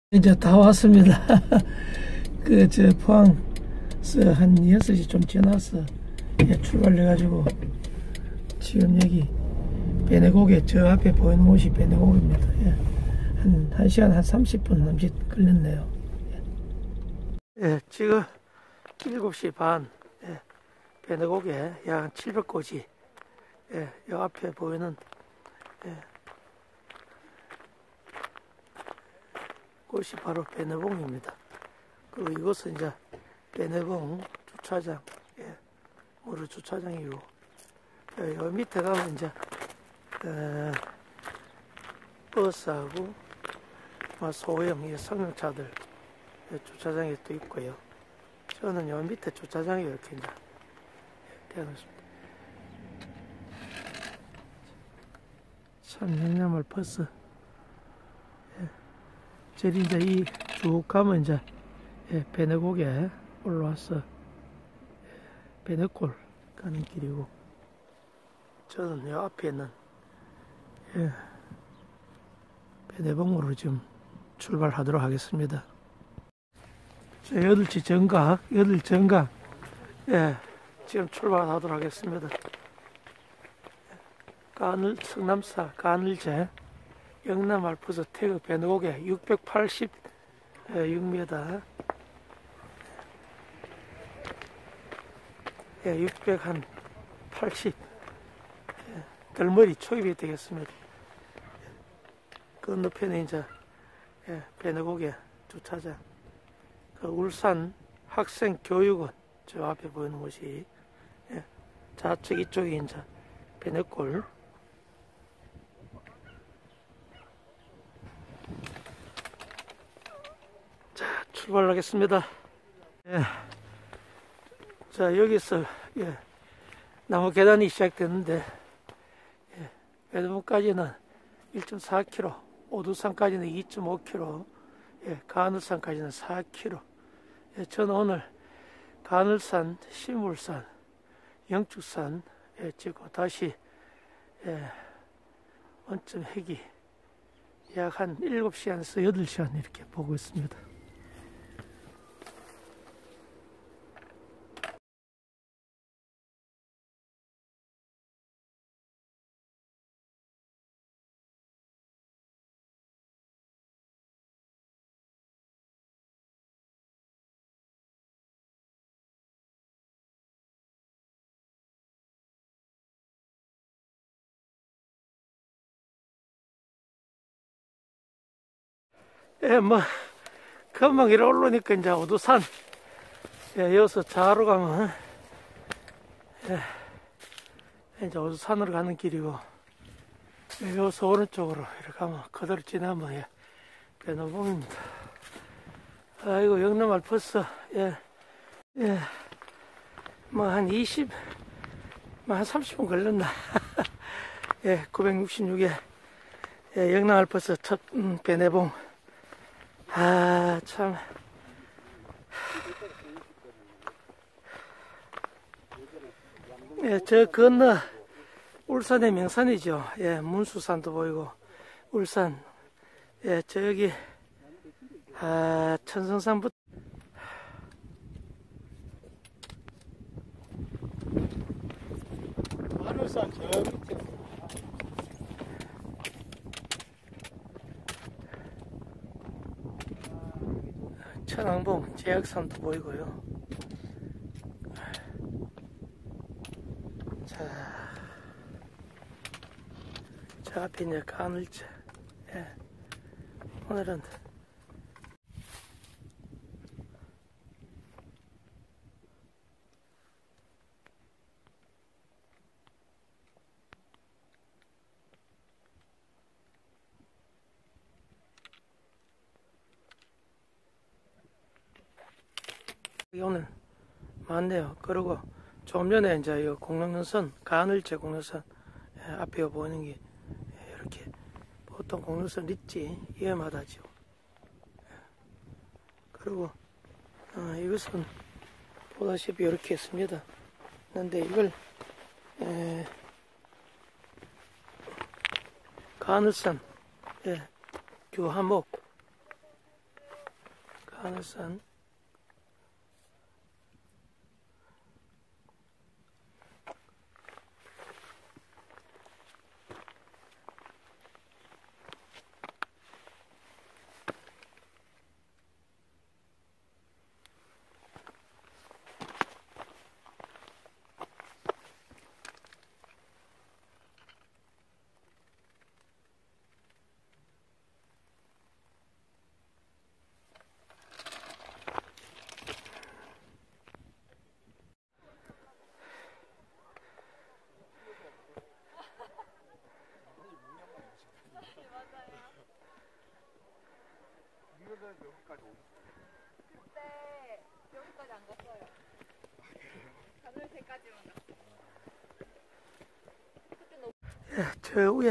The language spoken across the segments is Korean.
이제 다 왔습니다. 포항서 한 6시 좀 지나서 출발해가지고 지금 여기 배내고개, 저 앞에 보이는 곳이 배내고개입니다. 한 1시간 한 30분 남짓 걸렸네요. 지금 7시 반, 배내고개 약 700고지, 이 앞에 보이는 곳이 바로 배내봉입니다. 그리고 이곳은 이제 배내봉 주차장, 무료 주차장이고, 요 밑에 가면 이제 버스하고 소형 승용차들 주차장이 또 있고요. 저는 요 밑에 주차장이 이렇게 이제 되어놓습니다. 참 영남을 버스. 저리 이제 이 쭉 가면 이제 배내고개 올라와서 배내골 가는 길이고, 저는 요 앞에 있는 배내봉으로 지금 출발하도록 하겠습니다. 자, 8시 정각, 8시 정각, 지금 출발하도록 하겠습니다. 성남사 가늘제 영남 알프스 태그 배내고개 686m, 680 덜머리 초입이 되겠습니다. 건너편에 이제 배내고개 주차장, 울산 학생교육원 저 앞에 보이는 곳이, 좌측 이쪽이 이제 배내골. 출발하겠습니다. 자, 여기서 나무 계단이 시작되는데, 배내봉까지는 1.4km, 오두산까지는 2.5km, 가늘산까지는 4km. 저는 오늘 가늘산, 시물산, 영축산 찍고 다시 원점 회기 약 한 7시간에서 8시간 이렇게 보고 있습니다. 금방 이리 올라오니까 이제 오두산, 여기서 좌로 가면, 이제 오두산으로 가는 길이고, 여기서 오른쪽으로 이렇게 가면, 그대로 지나면, 배내봉입니다. 아이고, 영남 알프스, 한 30분 걸렸나. 966에, 영남 알프스 첫, 배내봉. 참. 저 건너 울산의 명산이죠. 문수산도 보이고, 울산, 저기, 천성산부터. 마늘산 저 밑에. 천왕봉 제약산도 보이고요. 자, 저 앞에 이제 가늘제. 오늘은 오늘 많네요. 그리고 좀 전에 이제 이 공릉선, 가늘제 공릉선 앞에 보이는 게 이렇게, 보통 공릉선 있지, 위험하다죠. 그리고 이것은 보다시피 이렇게 있습니다. 그런데 이걸 가늘산 규하목 가늘산. 그때 여기까지 안 갔어요. 가늘새까지만 갔어. 그때 너무 예, 저 위에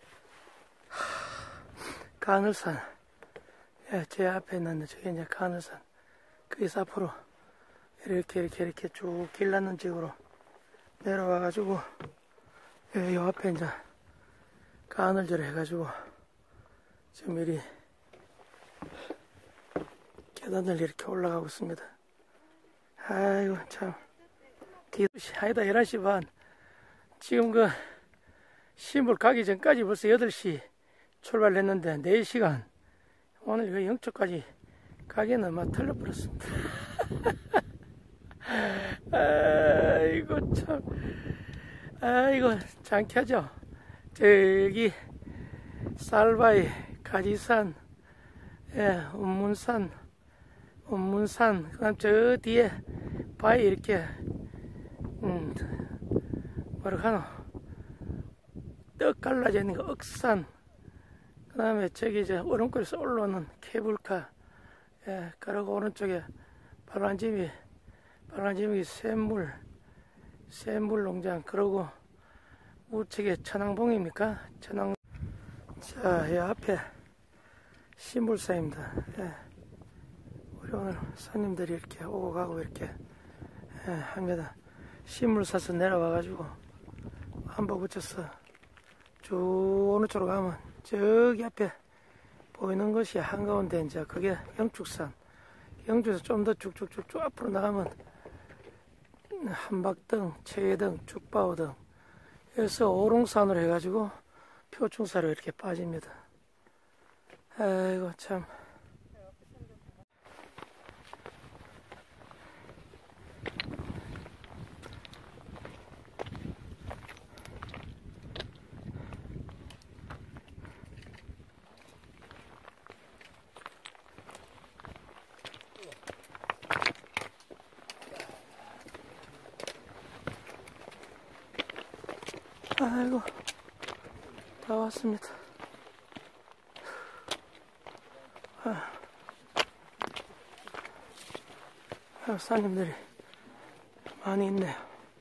가늘산. 예, 제 앞에 있는 저게 이제 가늘산. 거기서 앞으로 이렇게 쭉 길났는 쪽으로 내려와가지고, 예, 요 앞에 이제 가늘절 해가지고 지금 이리 계단을 이렇게 올라가고 있습니다. 아이고 참, 아니다 11시 반. 지금 그 시골 가기 전까지 벌써 8시 출발했는데 4시간. 오늘 그 영초까지 가기는 막 틀려버렸습니다. 아이고 참, 아이고 장쾌하죠. 저기 쌀바위, 가지산, 예, 운문산, 그다음 저 뒤에 바위 이렇게 뭐라 하노, 떡 갈라져 있는 거 억산, 그 다음에 저기 이제 오른쪽에서 올라오는 케이블카, 예, 그리고 오른쪽에 발란지미 샘물 농장, 그리고 우측에 천왕봉입니까? 자, 이 앞에 신불사입니다. 예. 우리 오늘 손님들이 이렇게 오고 가고 이렇게, 예, 합니다. 신물사서 내려와가지고 한복 붙여서 쭉 어느 쪽으로 가면 저기 앞에 보이는 것이 한가운데 이제 그게 영축산. 영축에서 좀 더 쭉쭉쭉 앞으로 나가면 한박등, 체등, 죽바오등, 여기서 오롱산으로 해가지고 표충사로 이렇게 빠집니다. 아이고 참. 아이고 다 왔습니다. 사장님들이 많이 있네요.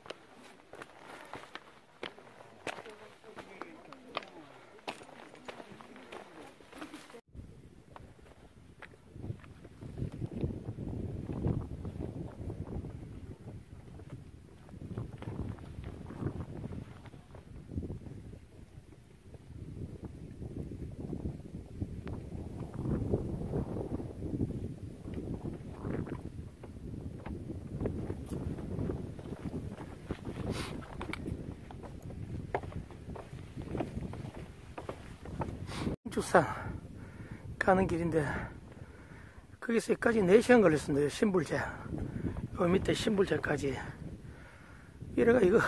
축산 가는 길인데 거기서 여기까지 4시간 걸렸습니다. 신불제, 요 밑에 신불제까지. 이래가 이거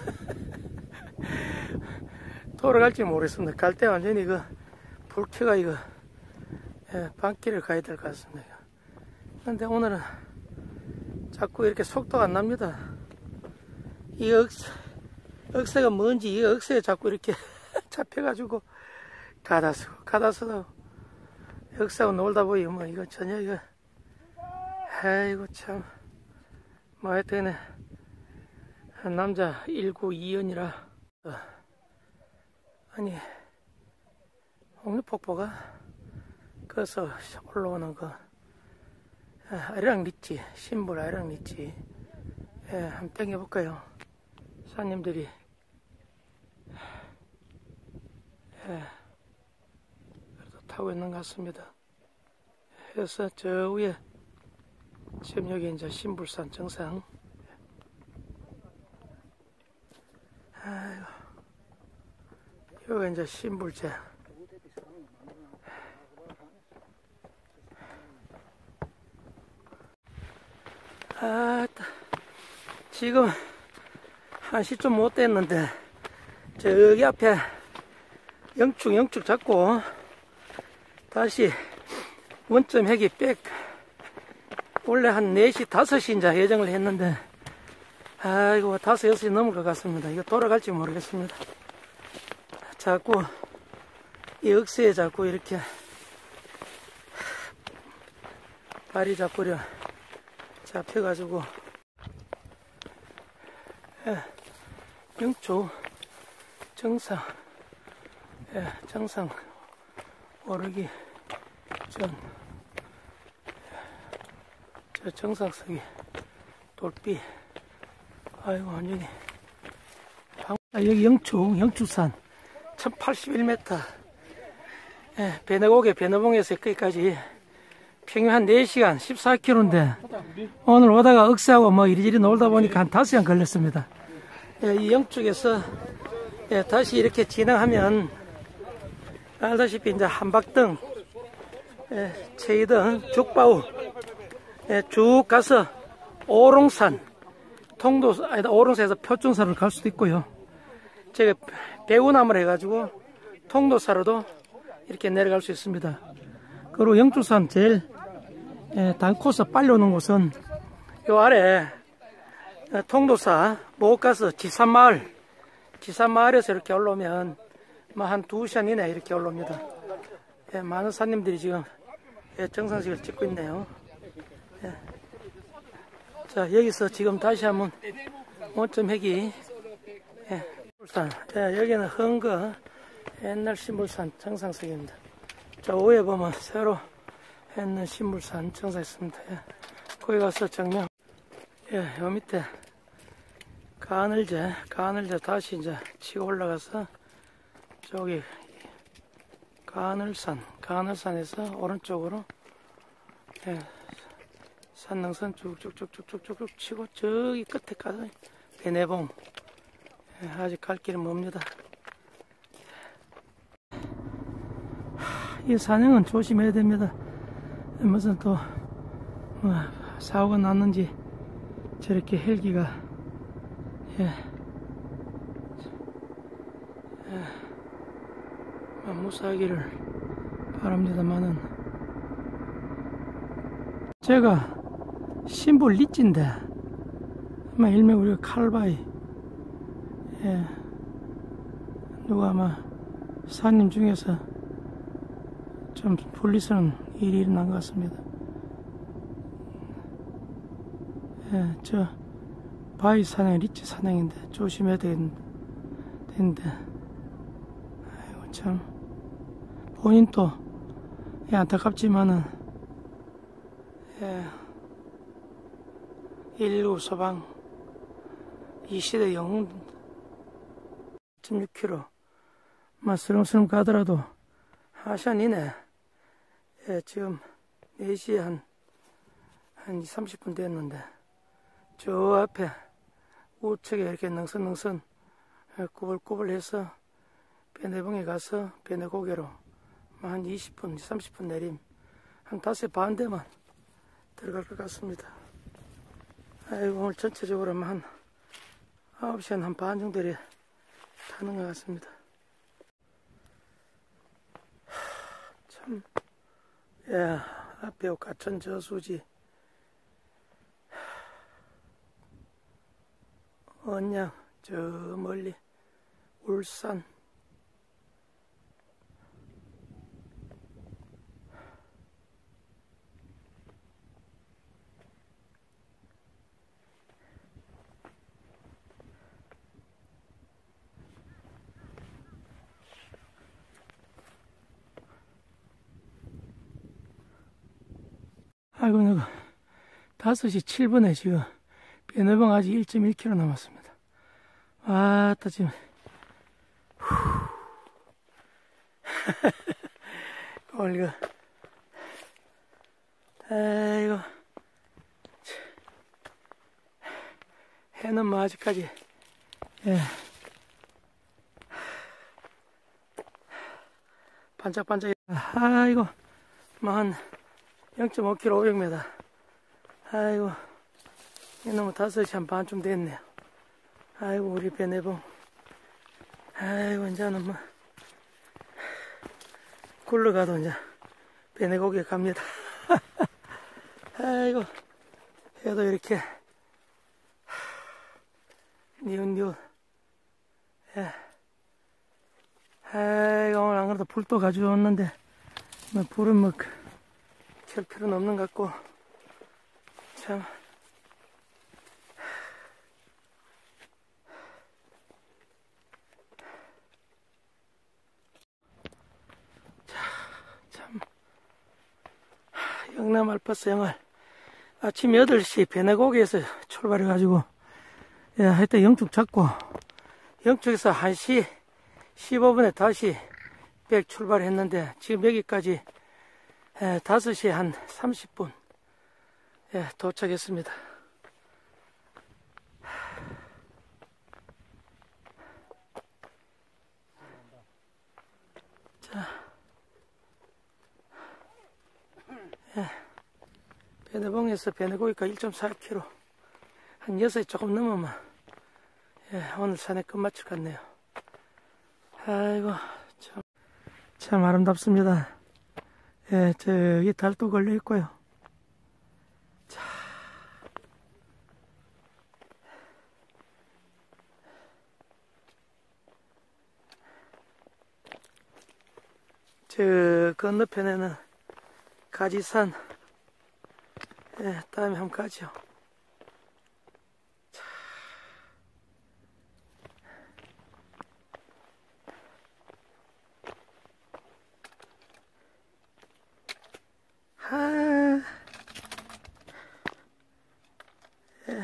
돌아갈지 모르겠습니다. 갈 때 완전히 이거 불켜가 이거, 예, 밤길을 가야 될 것 같습니다. 근데 오늘은 자꾸 이렇게 속도가 안 납니다. 이 억새가 뭔지 이 억새에 자꾸 이렇게 잡혀가지고 가다서도 역사하고 놀다 보니 뭐 이거 전혀 이거, 아이고 참, 뭐 하여튼 남자 1922연이라 아니 홍리폭포가 거기서 올라오는 그 아리랑 리치, 신불 아리랑 리치, 예, 한번 땡겨볼까요? 사장님들이, 예, 그래도 타고 있는 것 같습니다. 해서 저 위에 지금 여기 이제 신불산 정상. 아이고, 여기 이제 신불제. 지금 1시 좀 못 됐는데 저기 앞에 영축 잡고 다시 원점 회기 백 원래 한 4시 5시 이제 예정을 했는데 아이고 5, 6시 넘을 것 같습니다. 이거 돌아갈지 모르겠습니다. 자꾸 이 억새에 자꾸 이렇게 발이 잡으려 잡혀가지고 영축 정상 정상 오르기 전 저 정상석이 돌비 아이고 완전히 여기 영축산 1081m 배내고개 배내봉에서 여기까지 평균 한 4시간 14km인데 오늘 오다가 억새하고 뭐 이리저리 놀다 보니까 한 5시간 걸렸습니다. 이 영축에서 다시 이렇게 진행하면 알다시피 이제 한박등 체이등 죽바우 쭉 가서 오롱산 오롱산에서 표준사를 갈 수도 있고요. 제가 배우나무를 해가지고 통도사로도 이렇게 내려갈 수 있습니다. 그리고 영축산 제일 단코스 빨리 오는 곳은 요 아래 통도사 못 가서 지산마을에서 이렇게 올라오면 뭐 한 2시간 이내에 이렇게 올라옵니다. 많은 산님들이 지금 정상식을 찍고 있네요. 자, 여기서 지금 다시 한번 원점 회기 신불산 여기는 헌거 옛날 신불산 정상석입니다. 저 위에 보면 새로 했는 신불산 정상 있습니다. 거기 가서 정명 요 밑에 가늘제 다시 이제 치고 올라가서 저기 가늘산에서 오른쪽으로 산능선 쭉쭉쭉쭉쭉쭉 치고 저기 끝에까지 배내봉 아직 갈 길은 멉니다. 이 산행은 조심해야 됩니다. 무슨 또 사고가 났는지 저렇게 헬기가 무사하기를 바랍니다만은 제가 신불 리찌인데 아마 일명 우리가 칼바이 누가 아마 사님 중에서 좀 분리스러운 일이 일어난 것 같습니다. 저 바위 산행 리찌 산행인데 조심해야 되는데 아이고 참 본인도 안타깝지만은 119 소방 이 시대 영웅 16km 스름스름 가더라도 하시안 이내 지금 4시에 한 2, 30분 됐는데 저 앞에 우측에 이렇게 능선 꾸불꾸불 해서 배내봉에 가서 배내고개로 한 20분, 30분 내림 한 5시 반 되면 들어갈 것 같습니다. 아이고 오늘 전체적으로 한 9시간 한 반 정도에 타는 것 같습니다. 참 앞에 가천 저수지 언양 저 멀리 울산 아이고 내가 5시 7분에 지금 배내봉 아직 1.1km 남았습니다. 아따 지금 오늘 이거 아이고, 해는 뭐 아직까지, 예, 반짝반짝. 아이고, 뭐 한 0.5km 500m. 아이고, 이놈은 5시 한 반쯤 됐네요. 아이고, 우리 배내봉. 아이고, 이제는 뭐 굴러가도 이제 배내고기 갑니다. 아이고, 해도 이렇게 니웃니웃. 예. 아이고, 오늘 안 그래도 불도 가져왔는데 뭐 불은 뭐 켤 필요는 없는 것 같고, 참. 참. 영남 알파스 영월. 아침 8시 배내고기에서 출발해가지고, 예, 하여튼 영축 잡고, 영축에서 1시 15분에 다시 백 출발했는데, 지금 여기까지 5시 한 30분 도착했습니다. 자, 배내봉에서 배내고기가 1.4km, 한 6시 조금 넘으면 오늘 산에 끝마칠 것 같네요. 아이고, 참 아름답습니다. 예, 저기 달도 걸려 있고요. 자, 저 건너편에는 가지산. 예, 다음에 한번 가죠. 자. 하. 예.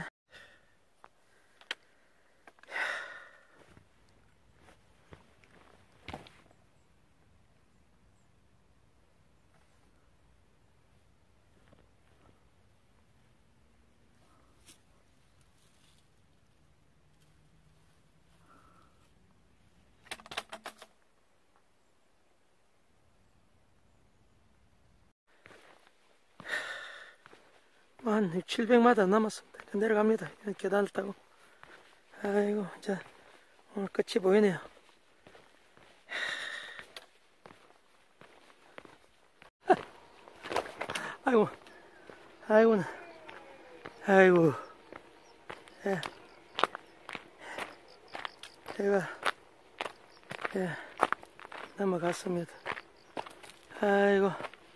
한 700m 남았습니다. 내려갑니다. 계단을 타고. 아이고, 이제 오늘 끝이 보이네요. 아이고, 아이고, 아이고, 예, 제가 넘어갔습니다. 아이고.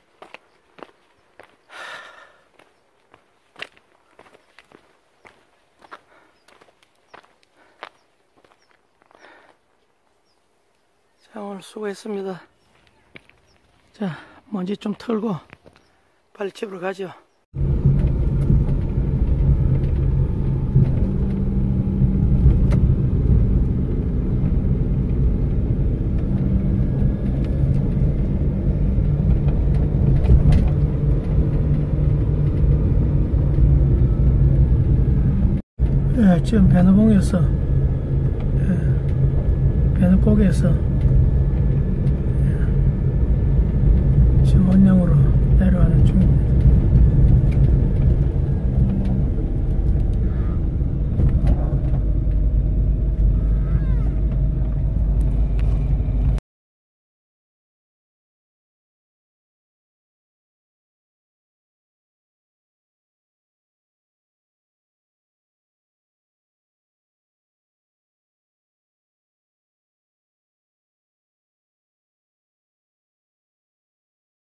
자, 오늘 수고했습니다. 자, 먼지 좀 털고 빨리 집으로 가죠. 예, 지금 배너봉에서 배너고개에서